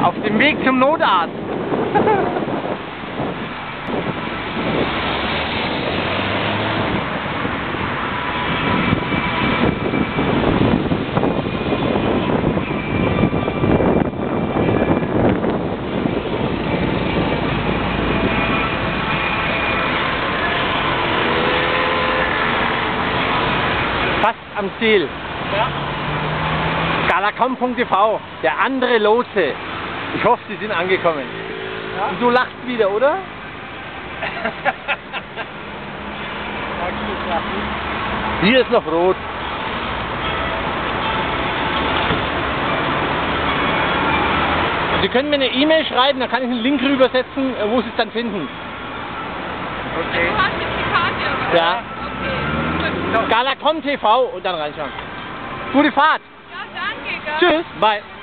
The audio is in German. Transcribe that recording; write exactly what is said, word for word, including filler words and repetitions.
Auf dem Weg zum Notarzt. Fast am Ziel. Ja. Galacom Punkt T V, der andere Lotse. Ich hoffe, Sie sind angekommen. Ja. Und du lachst wieder, oder? Hier ist noch rot. Sie können mir eine E-Mail schreiben, dann kann ich einen Link rübersetzen, wo Sie es dann finden. Okay. Du hast jetzt die Karte, oder? Ja. Okay. Galacom T V und dann reinschauen. Gute Fahrt. Ja, danke. Gell? Tschüss. Bye.